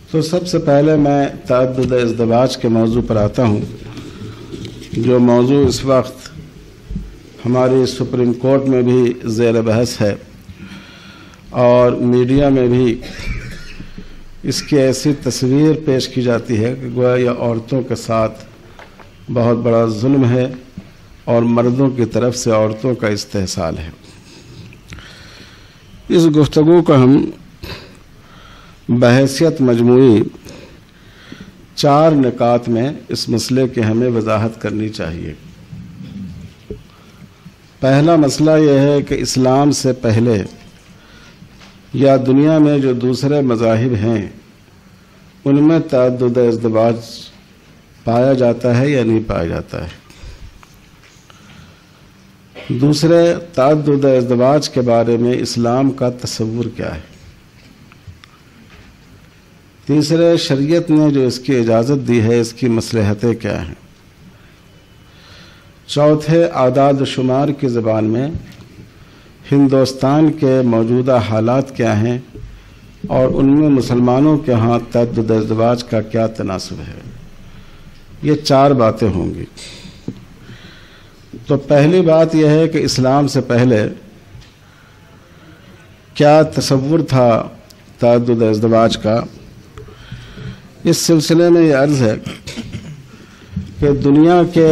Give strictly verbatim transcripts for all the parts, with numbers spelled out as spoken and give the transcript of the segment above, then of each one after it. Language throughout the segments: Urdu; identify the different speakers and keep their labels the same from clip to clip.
Speaker 1: تو سب سے پہلے میں تعدد ازدواج کے موضوع پر آتا ہوں، جو موضوع اس وقت ہماری سپریم کورٹ میں بھی زیر بحث ہے اور میڈیا میں بھی اس کی ایسی تصویر پیش کی جاتی ہے کہ گویا یہ عورتوں کے ساتھ بہت بڑا ظلم ہے اور مردوں کی طرف سے عورتوں کا استحصال ہے۔ اس گفتگو کو ہم بحیثیت مجموعی چار نکات میں اس مسئلے کی ہمیں وضاحت کرنی چاہیے۔ پہلا مسئلہ یہ ہے کہ اسلام سے پہلے یا دنیا میں جو دوسرے مذاہب ہیں ان میں تعدد ازدواج پایا جاتا ہے یا نہیں پایا جاتا ہے۔ دوسرے، تعدد ازدواج کے بارے میں اسلام کا تصور کیا ہے۔ تیسرے، شریعت نے جو اس کی اجازت دی ہے اس کی مصلحتیں کیا ہیں۔ چوتھے، اعداد و شمار کی زبان میں ہندوستان کے موجودہ حالات کیا ہیں اور ان میں مسلمانوں کے ہاں تعدد ازدواج کا کیا تناسب ہے۔ یہ چار باتیں ہوں گی۔ تو پہلی بات یہ ہے کہ اسلام سے پہلے کیا تصور تھا تعدد ازدواج کا۔ اس سلسلے میں یہ عرض ہے کہ دنیا کے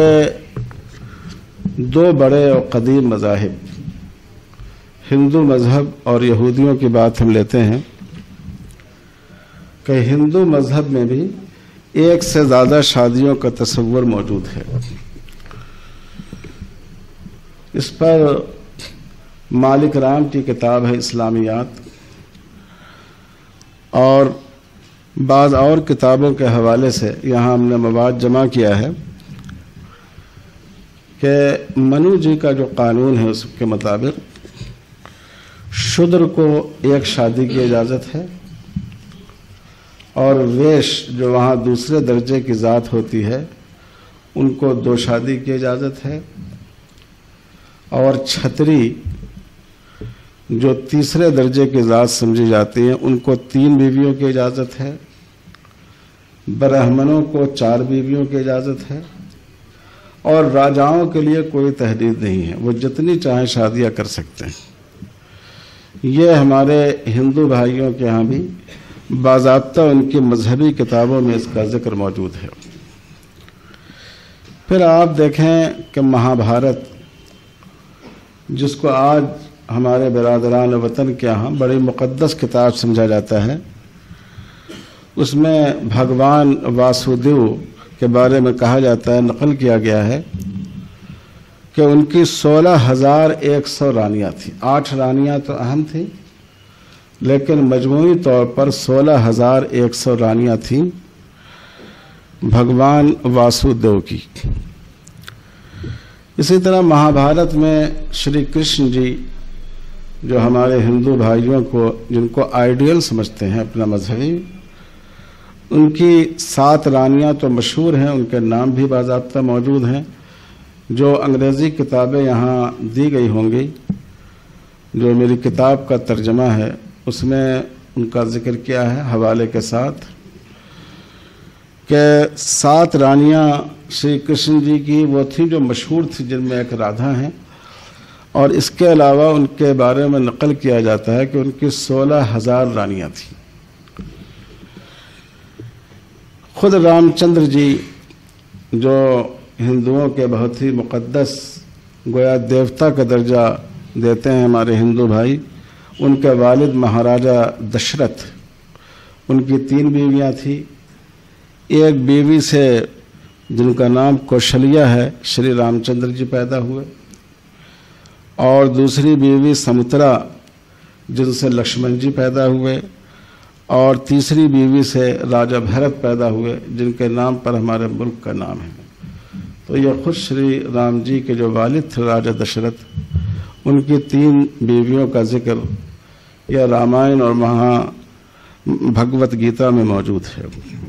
Speaker 1: دو بڑے اور قدیم مذاہب، ہندو مذہب اور یہودیوں کی بات ہم لیتے ہیں کہ ہندو مذہب میں بھی ایک سے زیادہ شادیوں کا تصور موجود ہے۔ اس پر مالک رام کی کتاب ہے اسلامیات، اور بعض اور کتابوں کے حوالے سے یہاں ہم نے مواد جمع کیا ہے کہ منو جی کا جو قانون ہے اس کے مطابق شودر کو ایک شادی کی اجازت ہے اور ویش جو وہاں دوسرے درجے کی ذات ہوتی ہے ان کو دو شادی کی اجازت ہے، اور چھتری جو تیسرے درجے کی ذات سمجھی جاتی ہیں ان کو تین بیویوں کی اجازت ہے، برہمنوں کو چار بیویوں کی اجازت ہے، اور راجاؤں کے لیے کوئی تحدید نہیں ہے، وہ جتنی چاہیں شادیاں کر سکتے ہیں۔ یہ ہمارے ہندو بھائیوں کے ہاں بھی باضابطہ ان کی مذہبی کتابوں میں اس کا ذکر موجود ہے۔ پھر آپ دیکھیں کہ مہابھارت، جس کو آج ہمارے برادران وطن کے یہاں بڑی مقدس کتاب سمجھا جاتا ہے، اس میں بھگوان واسودیو کے بارے میں کہا جاتا ہے، نقل کیا گیا ہے کہ ان کی سولہ ہزار ایک سو رانیاں تھیں۔ آٹھ رانیاں تو اہم تھیں لیکن مجموعی طور پر سولہ ہزار ایک سو رانیاں تھیں بھگوان واسودیو کی۔ اسی طرح مہابھارت میں شری کرشن جی جو ہمارے ہندو بھائیوں کو جن کو آئیڈیل سمجھتے ہیں اپنا مذہبی، ان کی سات رانیاں تو مشہور ہیں، ان کے نام بھی باضابطہ موجود ہیں۔ جو انگریزی کتابیں یہاں دی گئی ہوں گی، جو میری کتاب کا ترجمہ ہے اس میں ان کا ذکر کیا ہے حوالے کے ساتھ کہ سات رانیاں شری کرشن جی کی وہ تھیں جو مشہور تھی، جن میں ایک رادھا ہیں، اور اس کے علاوہ ان کے بارے میں نقل کیا جاتا ہے کہ ان کی سولہ ہزار رانیاں تھیں۔ خود رام چندر جی جو ہندوؤں کے بہت ہی مقدس گویا دیوتا کا درجہ دیتے ہیں ہمارے ہندو بھائی، ان کے والد مہاراجا دشرتھ، ان کی تین بیویاں تھیں۔ ایک بیوی سے جن کا نام کوشلیا ہے شری رام چندر جی پیدا ہوئے، اور دوسری بیوی سمترا جن سے لکشمن جی پیدا ہوئے، اور تیسری بیوی سے راجا بھرت پیدا ہوئے جن کے نام پر ہمارے ملک کا نام ہے۔ تو یہ خود شری رام جی کے جو والد تھے راجا دشرتھ، ان کی تین بیویوں کا ذکر یہ رامائن اور مہا بھگوت گیتا میں موجود ہے۔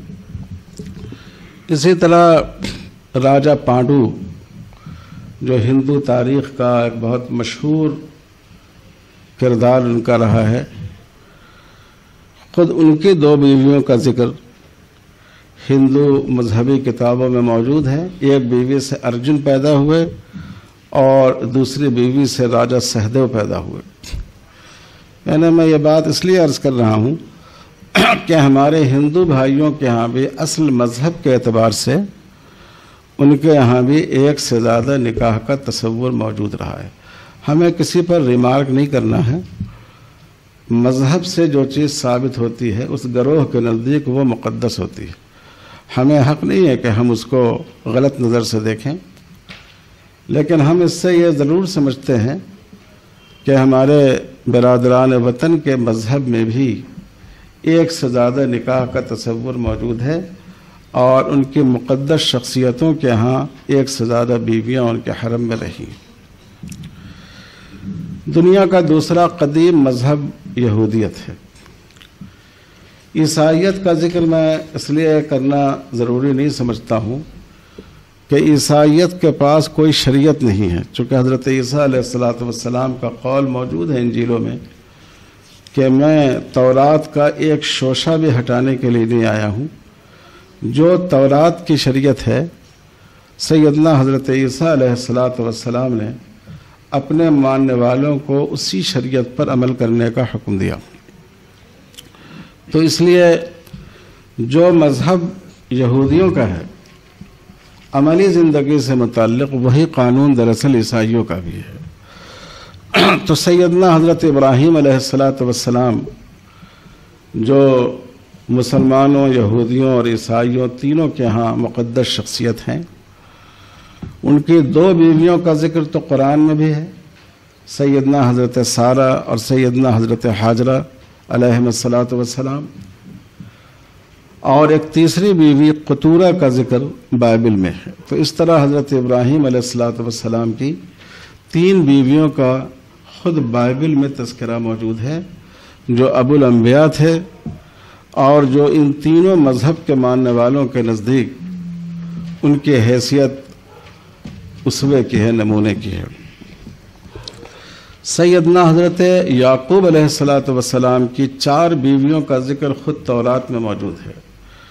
Speaker 1: اسی طرح راجا پانڈو جو ہندو تاریخ کا ایک بہت مشہور کردار ان کا رہا ہے، خود ان کی دو بیویوں کا ذکر ہندو مذہبی کتابوں میں موجود ہے. ایک بیوی سے ارجن پیدا ہوئے اور دوسری بیوی سے راجا سہدیو پیدا ہوئے. یعنی میں یہ بات اس لیے عرض کر رہا ہوں کہ ہمارے ہندو بھائیوں کے ہاں بھی اصل مذہب کے اعتبار سے ان کے یہاں بھی ایک سے زیادہ نکاح کا تصور موجود رہا ہے. ہمیں کسی پر ریمارک نہیں کرنا ہے. مذہب سے جو چیز ثابت ہوتی ہے اس گروہ کے نزدیک وہ مقدس ہوتی ہے. ہمیں حق نہیں ہے کہ ہم اس کو غلط نظر سے دیکھیں، لیکن ہم اس سے یہ ضرور سمجھتے ہیں کہ ہمارے برادران وطن کے مذہب میں بھی ایک سے زیادہ نکاح کا تصور موجود ہے اور ان کی مقدس شخصیتوں کے ہاں ایک سے زیادہ بیویاں ان کے حرم میں رہی. دنیا کا دوسرا قدیم مذہب یہودیت ہے. عیسائیت کا ذکر میں اس لیے کرنا ضروری نہیں سمجھتا ہوں کہ عیسائیت کے پاس کوئی شریعت نہیں ہے، چونکہ حضرت عیسیٰ علیہ الصلاۃ والسلام کا قول موجود ہے انجیلوں میں کہ میں تورات کا ایک شوشہ بھی ہٹانے کے لیے نہیں آیا ہوں. جو تورات کی شریعت ہے سیدنا حضرت عیسیٰ علیہ الصلاۃ والسلام نے اپنے ماننے والوں کو اسی شریعت پر عمل کرنے کا حکم دیا. تو اس لیے جو مذہب یہودیوں کا ہے عملی زندگی سے متعلق وہی قانون دراصل عیسائیوں کا بھی ہے. تو سیدنا حضرت ابراہیم علیہ الصلاۃ والسلام جو مسلمانوں، یہودیوں اور عیسائیوں تینوں کے ہاں مقدس شخصیت ہیں، ان کی دو بیویوں کا ذکر تو قرآن میں بھی ہے، سیدنا حضرت سارہ اور سیدنا حضرت حاجرہ علیہم الصلاۃ والسلام، اور ایک تیسری بیوی قطورہ کا ذکر بائبل میں ہے. تو اس طرح حضرت ابراہیم علیہ الصلاۃ والسلام کی تین بیویوں کا خود بائبل میں تذکرہ موجود ہے جو ابو الانبیاء تھے اور جو ان تینوں مذہب کے ماننے والوں کے نزدیک ان کی حیثیت اسوے کی ہے، نمونے کی ہے. سیدنا حضرت یعقوب علیہ الصلاۃ والسلام کی چار بیویوں کا ذکر خود تورات میں موجود ہے.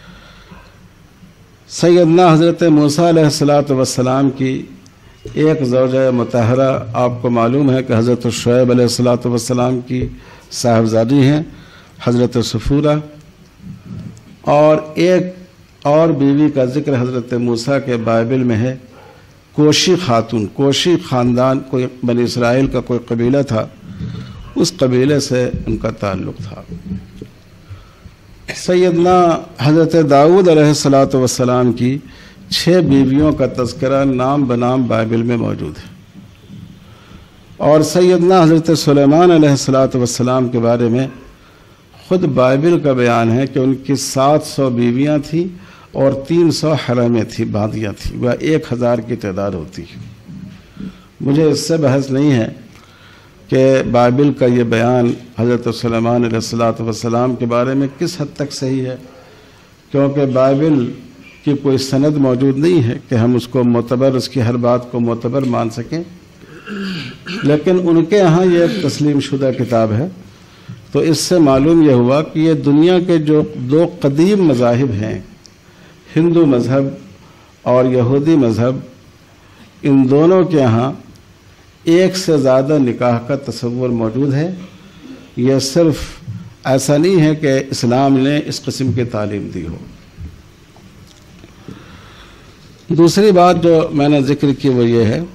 Speaker 1: سیدنا حضرت موسیٰ علیہ الصلاۃ والسلام کی ایک زوجہ مطہرہ آپ کو معلوم ہے کہ حضرت شعیب علیہ الصلاۃ والسلام کی صاحبزادی ہیں حضرت صفورہ، اور ایک اور بیوی کا ذکر حضرت موسیٰ کے بائبل میں ہے، کوشی خاتون. کوشی خاندان کوئی بنی اسرائیل کا کوئی قبیلہ تھا، اس قبیلے سے ان کا تعلق تھا. سیدنا حضرت داؤد علیہ الصلاۃ والسلام کی چھ بیویوں کا تذکرہ نام بنام بائبل میں موجود ہے، اور سیدنا حضرت سلیمان علیہ الصلاۃ والسلام کے بارے میں خود بائبل کا بیان ہے کہ ان کی سات سو بیویاں تھیں اور تین سو حرمیں تھیں، بادیاں تھیں، وہ ایک ہزار کی تعداد ہوتی ہے. مجھے اس سے بحث نہیں ہے کہ بائبل کا یہ بیان حضرت سلیمان علیہ الصلاۃ والسلام کے بارے میں کس حد تک صحیح ہے، کیونکہ بائبل کی کوئی سند موجود نہیں ہے کہ ہم اس کو معتبر، اس کی ہر بات کو معتبر مان سکیں. لیکن ان کے ہاں یہ ایک تسلیم شدہ کتاب ہے. تو اس سے معلوم یہ ہوا کہ یہ دنیا کے جو دو قدیم مذاہب ہیں، ہندو مذہب اور یہودی مذہب، ان دونوں کے ہاں ایک سے زیادہ نکاح کا تصور موجود ہے. یہ صرف ایسا نہیں ہے کہ اسلام نے اس قسم کی تعلیم دی ہو. دوسری بات جو میں نے ذکر کی وہ یہ ہے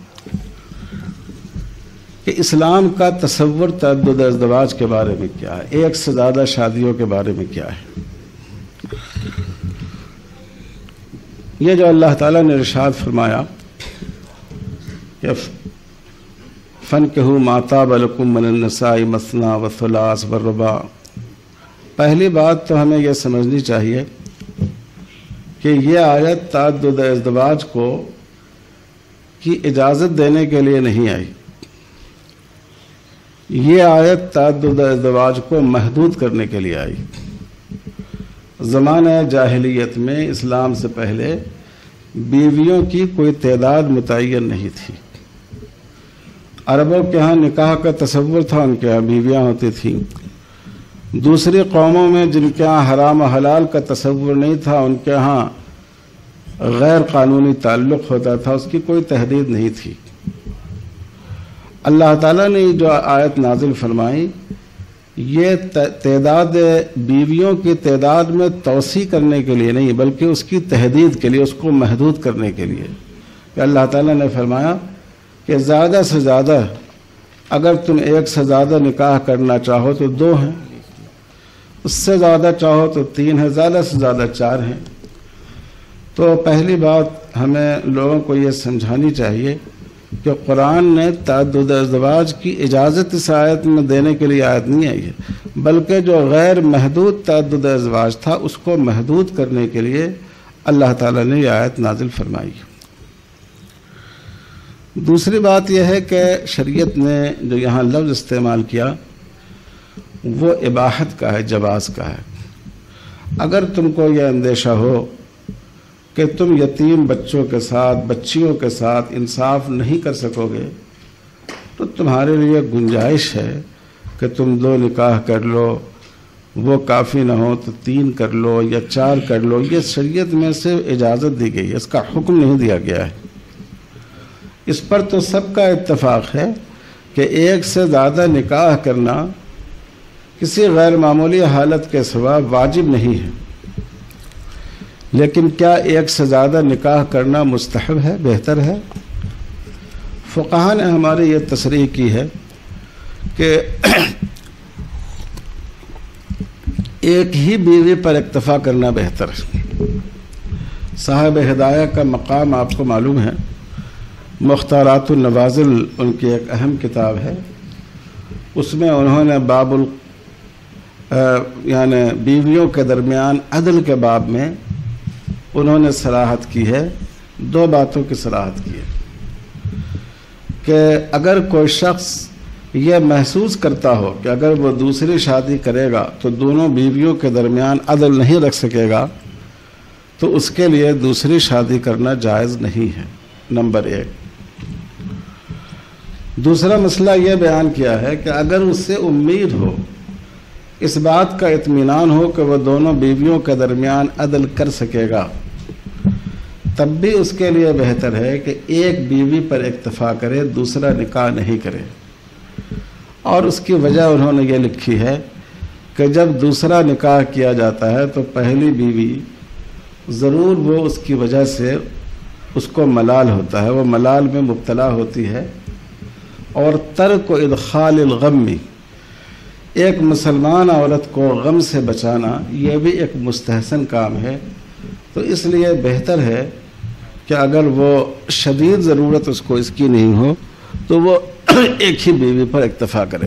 Speaker 1: کہ اسلام کا تصور تعدد ازدواج کے بارے میں کیا ہے، ایک سے زیادہ شادیوں کے بارے میں کیا ہے. یہ جو اللہ تعالیٰ نے ارشاد فرمایا کہ فَانكِحُوا مَا طَابَ لَكُم مِّنَ النِّسَاءِ مَثْنَىٰ وَثُلَاثَ وَالرُّبَاعَ، پہلی بات تو ہمیں یہ سمجھنی چاہیے کہ یہ آیت تعدد ازدواج کو کی اجازت دینے کے لیے نہیں آئی. یہ آیت تعدد ازدواج کو محدود کرنے کے لیے آئی. زمانہ جاہلیت میں اسلام سے پہلے بیویوں کی کوئی تعداد متعین نہیں تھی. عربوں کے ہاں نکاح کا تصور تھا، ان کے ہاں بیویاں ہوتی تھیں، دوسری قوموں میں جن کے ہاں حرام و حلال کا تصور نہیں تھا، ان کے ہاں غیر قانونی تعلق ہوتا تھا، اس کی کوئی تحدید نہیں تھی۔ اللہ تعالیٰ نے جو آیت نازل فرمائی یہ تعداد بیویوں کی تعداد میں توسیع کرنے کے لیے نہیں بلکہ اس کی تحدید کے لیے، اس کو محدود کرنے کے لیے کہ اللہ تعالیٰ نے فرمایا کہ زیادہ سے زیادہ اگر تم ایک سے زیادہ نکاح کرنا چاہو تو دو ہیں، اس سے زیادہ چاہو تو تین ہیں، زیادہ سے زیادہ چار ہیں۔ تو پہلی بات ہمیں لوگوں کو یہ سمجھانی چاہیے کہ قرآن نے تعدد ازدواج کی اجازت اس آیت میں دینے کے لیے آیت نہیں آئی ہے، بلکہ جو غیر محدود تعدد ازدواج تھا اس کو محدود کرنے کے لیے اللہ تعالیٰ نے یہ آیت نازل فرمائی۔ دوسری بات یہ ہے کہ شریعت نے جو یہاں لفظ استعمال کیا وہ اباحت کا ہے، جواز کا ہے۔ اگر تم کو یہ اندیشہ ہو کہ تم یتیم بچوں کے ساتھ، بچیوں کے ساتھ انصاف نہیں کر سکو گے تو تمہارے لیے گنجائش ہے کہ تم دو نکاح کر لو، وہ کافی نہ ہو تو تین کر لو یا چار کر لو۔ یہ شریعت میں سے اجازت دی گئی ہے، اس کا حکم نہیں دیا گیا ہے۔ اس پر تو سب کا اتفاق ہے کہ ایک سے زیادہ نکاح کرنا کسی غیر معمولی حالت کے سوا واجب نہیں ہے، لیکن کیا ایک سے زیادہ نکاح کرنا مستحب ہے، بہتر ہے؟ فقہاء نے ہماری یہ تصریح کی ہے کہ ایک ہی بیوی پر اکتفا کرنا بہتر ہے۔ صاحب ہدایہ کا مقام آپ کو معلوم ہے، مختارات النوازل ان کی ایک اہم کتاب ہے، اس میں انہوں نے باب ال یعنی بیویوں کے درمیان عدل کے باب میں انہوں نے صراحت کی ہے، دو باتوں کی صراحت کی ہے کہ اگر کوئی شخص یہ محسوس کرتا ہو کہ اگر وہ دوسری شادی کرے گا تو دونوں بیویوں کے درمیان عدل نہیں رکھ سکے گا تو اس کے لیے دوسری شادی کرنا جائز نہیں ہے، نمبر ایک۔ دوسرا مسئلہ یہ بیان کیا ہے کہ اگر اس سے امید ہو، اس بات کا اطمینان ہو کہ وہ دونوں بیویوں کے درمیان عدل کر سکے گا، تب بھی اس کے لیے بہتر ہے کہ ایک بیوی پر اکتفا کرے، دوسرا نکاح نہیں کرے۔ اور اس کی وجہ انہوں نے یہ لکھی ہے کہ جب دوسرا نکاح کیا جاتا ہے تو پہلی بیوی ضرور وہ اس کی وجہ سے اس کو ملال ہوتا ہے، وہ ملال میں مبتلا ہوتی ہے، اور ترک و ادخال الغم، ایک مسلمان عورت کو غم سے بچانا یہ بھی ایک مستحسن کام ہے۔ تو اس لیے بہتر ہے کہ اگر وہ شدید ضرورت اس کو اس کی نہیں ہو تو وہ ایک ہی بیوی پر اکتفا کرے۔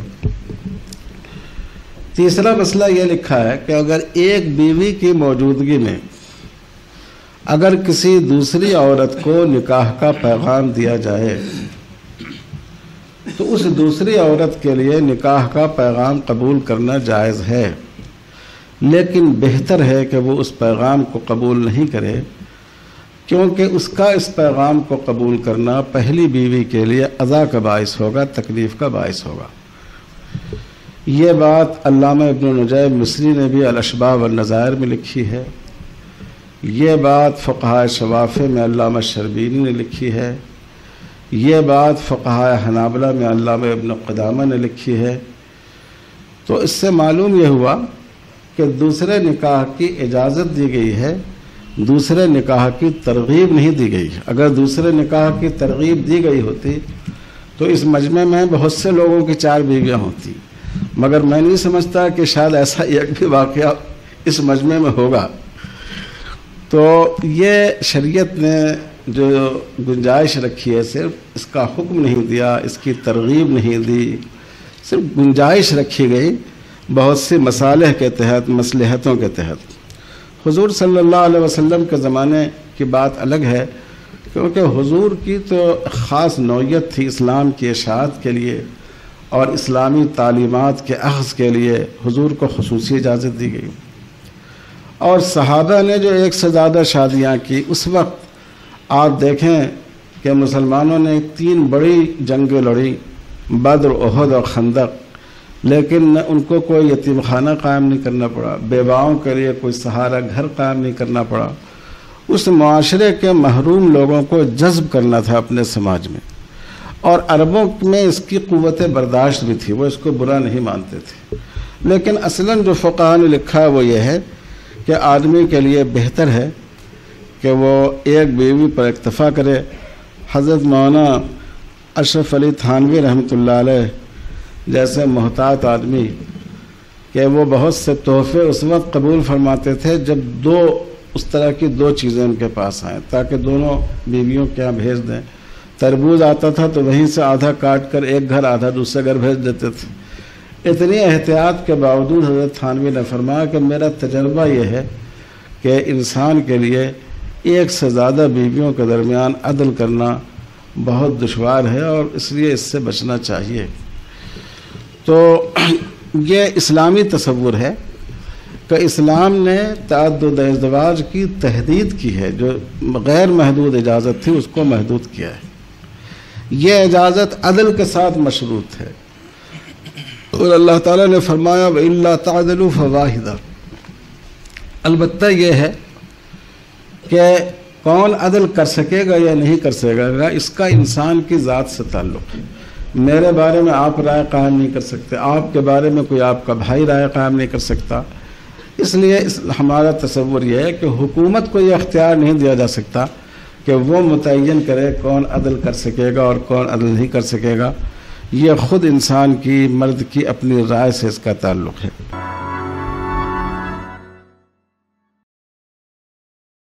Speaker 1: تیسرا مسئلہ یہ لکھا ہے کہ اگر ایک بیوی کی موجودگی میں اگر کسی دوسری عورت کو نکاح کا پیغام دیا جائے تو اس دوسری عورت کے لیے نکاح کا پیغام قبول کرنا جائز ہے، لیکن بہتر ہے کہ وہ اس پیغام کو قبول نہیں کرے، کیونکہ اس کا اس پیغام کو قبول کرنا پہلی بیوی کے لیے اذا کا باعث ہوگا، تکلیف کا باعث ہوگا۔ یہ بات علامہ ابن نجیب مصری نے بھی الاشباح والنظائر میں لکھی ہے، یہ بات فقہائے شوافع میں علامہ شربینی نے لکھی ہے، یہ بات فقہائے حنابلہ میں علامہ ابن قدامہ نے لکھی ہے۔ تو اس سے معلوم یہ ہوا کہ دوسرے نکاح کی اجازت دی گئی ہے، دوسرے نکاح کی ترغیب نہیں دی گئی۔ اگر دوسرے نکاح کی ترغیب دی گئی ہوتی تو اس مجمع میں بہت سے لوگوں کی چار بیویاں ہوتی، مگر میں نہیں سمجھتا کہ شاید ایسا ایک بھی واقعہ اس مجمع میں ہوگا۔ تو یہ شریعت نے جو گنجائش رکھی ہے، صرف اس کا حکم نہیں دیا، اس کی ترغیب نہیں دی، صرف گنجائش رکھی گئی بہت سی مصالح کے تحت، مصلحتوں کے تحت۔ حضور صلی اللہ علیہ وسلم کے زمانے کی بات الگ ہے، کیونکہ حضور کی تو خاص نوعیت تھی اسلام کی اشاعت کے لیے اور اسلامی تعلیمات کے اخذ کے لیے حضور کو خصوصی اجازت دی گئی، اور صحابہ نے جو ایک سے زیادہ شادیاں کی، اس وقت آپ دیکھیں کہ مسلمانوں نے تین بڑی جنگیں لڑی، بدر، احد اور خندق، لیکن نہ ان کو کوئی یتیم خانہ قائم نہیں کرنا پڑا، بیواؤں کے لیے کوئی سہارا گھر قائم نہیں کرنا پڑا۔ اس معاشرے کے محروم لوگوں کو جذب کرنا تھا اپنے سماج میں، اور عربوں میں اس کی قوت برداشت بھی تھی، وہ اس کو برا نہیں مانتے تھے۔ لیکن اصلاً جو فقہاء نے لکھا ہے وہ یہ ہے کہ آدمی کے لیے بہتر ہے کہ وہ ایک بیوی پر اکتفا کرے۔ حضرت مولانا اشرف علی تھانوی رحمۃ اللہ علیہ جیسے محتاط آدمی کہ وہ بہت سے تحفے اس وقت قبول فرماتے تھے جب دو اس طرح کی دو چیزیں ان کے پاس آئیں، تاکہ دونوں بیویوں کے یہاں بھیج دیں۔ تربوز آتا تھا تو وہیں سے آدھا کاٹ کر ایک گھر آدھا دوسرے گھر بھیج دیتے تھے۔ اتنی احتیاط کے باوجود حضرت تھانوی نے فرمایا کہ میرا تجربہ یہ ہے کہ انسان کے لیے ایک سے زیادہ بیویوں کے درمیان عدل کرنا بہت دشوار ہے، اور اس لیے اس سے بچنا چاہیے۔ تو یہ اسلامی تصور ہے کہ اسلام نے تعدد ازدواج کی تحدید کی ہے، جو غیر محدود اجازت تھی اس کو محدود کیا ہے۔ یہ اجازت عدل کے ساتھ مشروط ہے، اور اللہ تعالیٰ نے فرمایا وَإِلَّا تَعْدِلُوا فَوَاحِدًا، البتہ یہ ہے کہ کون عدل کر سکے گا یا نہیں کر سکے گا اس کا انسان کی ذات سے تعلق ہے۔ میرے بارے میں آپ رائے قائم نہیں کر سکتے، آپ کے بارے میں کوئی آپ کا بھائی رائے قائم نہیں کر سکتا۔ اس لیے اس ہمارا تصور یہ ہے کہ حکومت کو یہ اختیار نہیں دیا جا سکتا کہ وہ متعین کرے کون عدل کر سکے گا اور کون عدل نہیں کر سکے گا۔ یہ خود انسان کی، مرد کی اپنی رائے سے اس کا تعلق ہے۔